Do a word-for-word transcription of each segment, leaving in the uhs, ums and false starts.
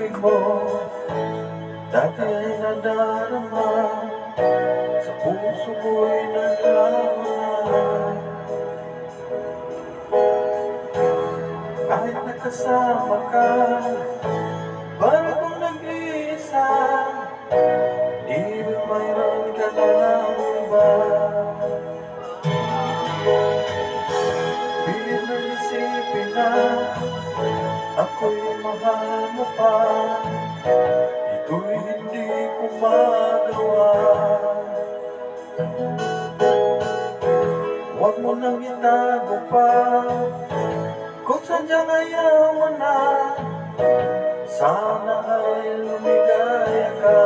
pag-ibig mo dati ay nadarama, sa puso ko'y naglaman. Kahit nakasama ka, para kung nag-iisa, di ba mayroon ka na ng iba? Pilit na isipin na ako'y mahal mo pa, ito'y hindi ko magawa. Huwag mo nang itago pa, kung sadyang ayaw mo na, sana ay lumigaya ka.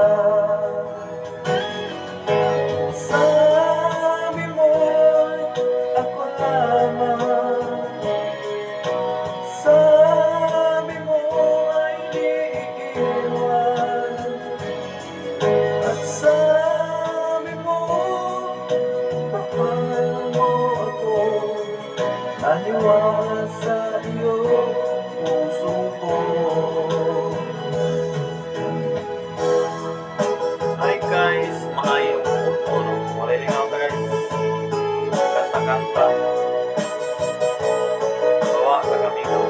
Sabi mo'y ako lamang, sabi mo ay di iiwan, at sabi mo mahal mo ako. Naniwala sa iyo puso ko. Hi guys, maayong puro. Malilingaw ka guys. Kanta-kanta. Bawa sa kami ko.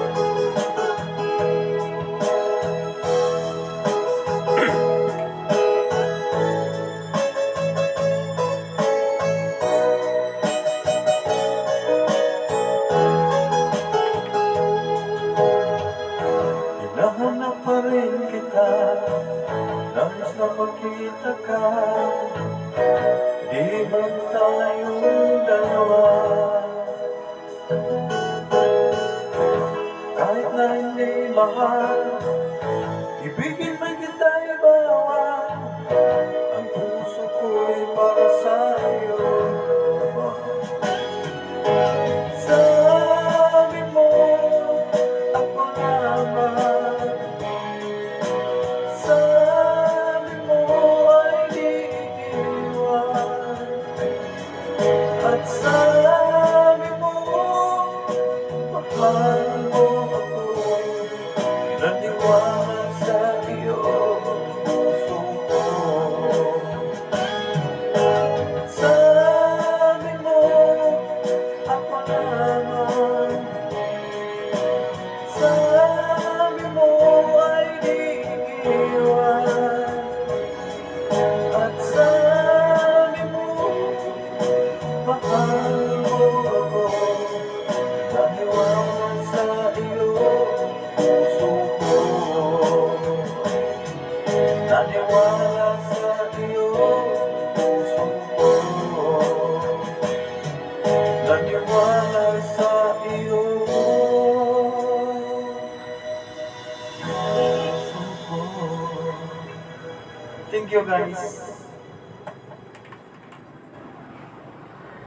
Hinahanap pa rin kita, nais na magkita ka, di ba tayong dalawa? Kahit na hindi mahal, ibigin man kita'y bawal, ang puso ko'y para sa iyo. Sabi mo ako lamang, sabi mo ay di iiwan, at sabi mo mahal mo ako. Naniwala sa iyo puso ko. Sabi mo ako lamang, sabi mo ay di iiwan, at sabi mo mahal mo ako. Naniwala sa iyo puso ko. Naniwala sa iyo puso ko. Naniwala sa iyo puso ko. Thank you guys.